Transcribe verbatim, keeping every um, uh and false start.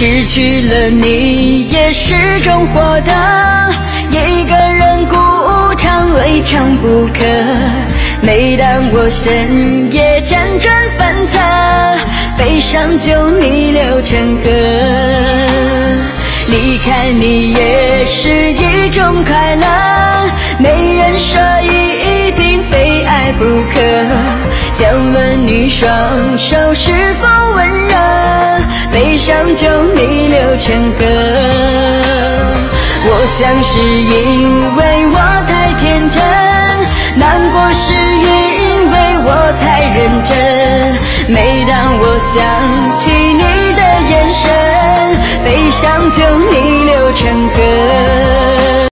失去了你也是种获得，一个人孤唱未尝不可。每当我深夜辗转反侧，悲伤就逆流成河。离开你也是一种快乐，没人说一定非爱不可。想问你双手是否温热，悲伤就逆流成河。我想是因为我太天真，难过是因为我太认真。每当我想起你的眼神，悲伤就逆流成河。